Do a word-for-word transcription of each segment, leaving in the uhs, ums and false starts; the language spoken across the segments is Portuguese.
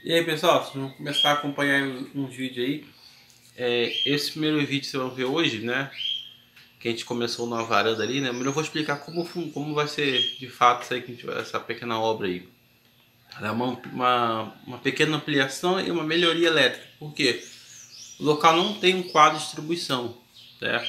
E aí pessoal, vocês vão começar a acompanhar uns vídeos aí. É, esse primeiro vídeo vocês vão ver hoje, né? Que a gente começou na varanda ali, né? Mas eu vou explicar como, como vai ser de fato isso aí, que a gente vai, essa pequena obra aí. É uma, uma, uma pequena ampliação e uma melhoria elétrica. Por quê? O local não tem um quadro de distribuição, certo?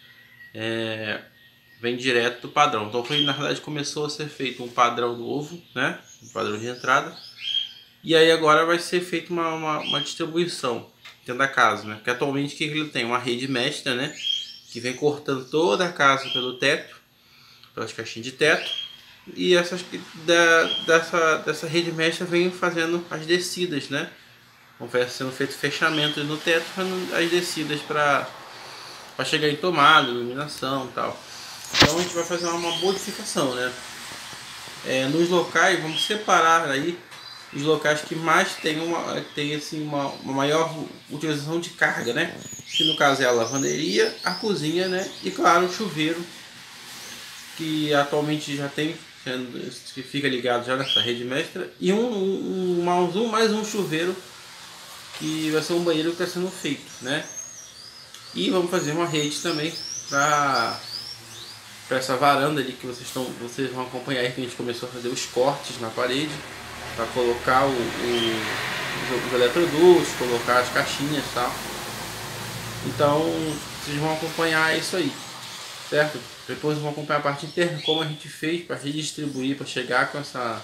É, vem direto do padrão. Então foi, na verdade, começou a ser feito um padrão novo, né? Um padrão de entrada. E aí agora vai ser feita uma, uma, uma distribuição dentro da casa, né? Porque atualmente o que ele tem? Uma rede mestra, né? Que vem cortando toda a casa pelo teto, pelas caixinhas de teto. E essas, da, dessa, dessa rede mestra vem fazendo as descidas, né? Vão sendo feitos fechamentos no teto, fazendo as descidas para chegar em tomada, iluminação e tal. Então a gente vai fazer uma modificação, né? É, nos locais, vamos separar aí os locais que mais tem uma, tem assim, uma, uma maior utilização de carga, né? Que no caso é a lavanderia, a cozinha, né? E claro, o chuveiro, que atualmente já tem, que fica ligado já nessa rede mestra, e um, um, mais um mais um chuveiro que vai ser um banheiro que está sendo feito, né? E vamos fazer uma rede também para para essa varanda ali que vocês estão, vocês vão acompanhar aí, que a gente começou a fazer os cortes na parede para colocar o, o, os eletrodutos, colocar as caixinhas e tal. Então vocês vão acompanhar isso aí, certo? Depois vão acompanhar a parte interna, como a gente fez para redistribuir, para chegar com essa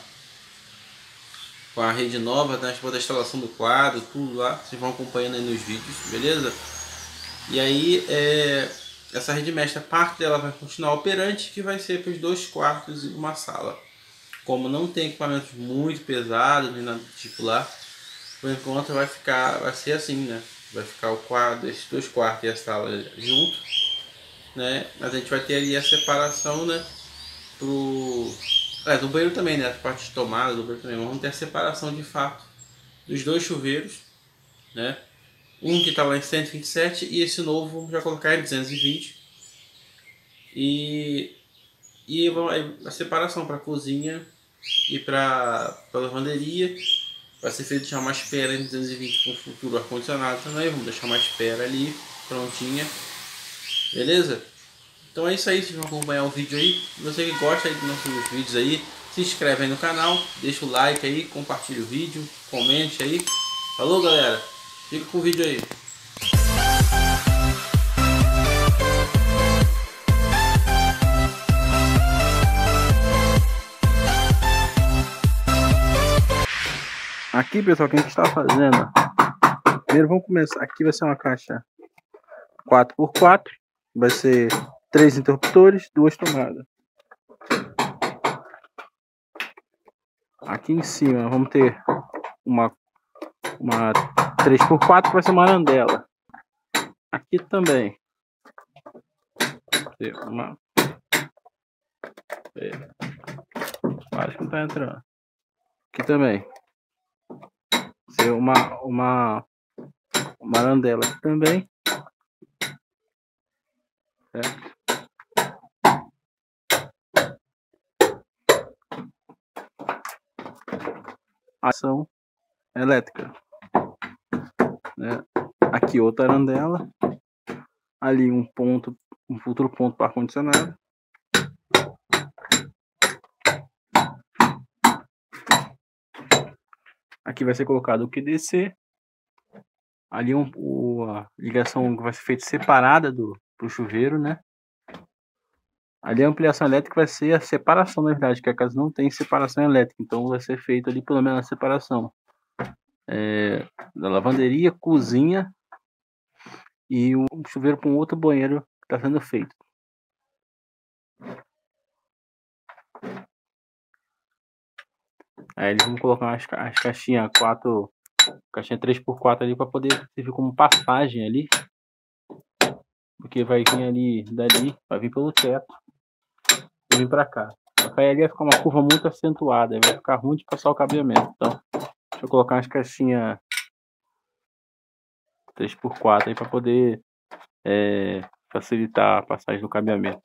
com a rede nova, né? Depois da instalação do quadro, tudo lá, vocês vão acompanhando aí nos vídeos, beleza? E aí é, essa rede mestra, parte dela vai continuar operante, que vai ser para os dois quartos e uma sala. Como não tem equipamentos muito pesados, nem nada do tipo lá, por enquanto vai ficar, vai ser assim, né? Vai ficar o quadro, esses dois quartos e a sala junto, né? Mas a gente vai ter ali a separação, né? Pro... É, do banheiro também, né? A parte de tomada do banheiro também. Vamos ter a separação de fato dos dois chuveiros, né? Um que está lá em cento e vinte e sete e esse novo vamos já colocar em duzentos e vinte. E, e a separação para a cozinha e para a lavanderia. Vai ser feito já uma espera em duzentos e vinte com futuro ar-condicionado também. Vamos deixar uma espera ali, prontinha. Beleza? Então é isso aí, vocês vão acompanhar o vídeo aí. Se você que gosta aí dos nossos vídeos aí, se inscreve aí no canal, deixa o like aí, compartilha o vídeo, comente aí. Falou galera, fica com o vídeo aí. Aqui pessoal, o que a gente está fazendo? Primeiro vamos começar, aqui vai ser uma caixa quatro por quatro, vai ser três interruptores, duas tomadas. Aqui em cima vamos ter uma, uma três por quatro que vai ser uma arandela. Aqui também uma... É. Acho que não tá entrando. Aqui também ser uma uma uma arandela aqui também. Certo? Ação elétrica, né? Aqui outra arandela, ali um ponto, um futuro ponto para ar-condicionado. Aqui vai ser colocado o Q D C. Ali um, o, a ligação vai ser feita separada do pro chuveiro, né? Ali a ampliação elétrica vai ser a separação, na verdade, que a casa não tem separação elétrica, então vai ser feito ali pelo menos a separação é, da lavanderia, cozinha e um chuveiro com outro banheiro que está sendo feito. Aí eles vão colocar as, as caixinhas quatro, caixinha três por quatro ali para poder servir como passagem ali, porque vai vir ali dali, vai vir pelo teto e vir para cá. Aí ali vai ficar uma curva muito acentuada, vai ficar ruim de passar o cabeamento. Então, deixa eu colocar umas caixinhas três por quatro aí para poder é, facilitar a passagem do cabeamento.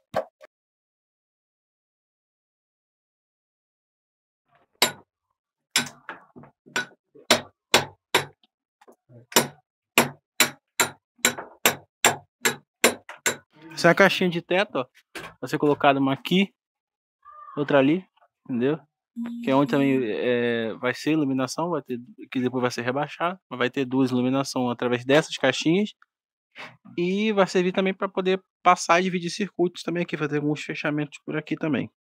Essa é a caixinha de teto, ó. Vai ser colocada uma aqui, outra ali, entendeu? Que é onde também é, vai ser iluminação, vai ter, que depois vai ser rebaixado, mas vai ter duas iluminação através dessas caixinhas. E vai servir também para poder passar e dividir circuitos também aqui, fazer alguns fechamentos por aqui também.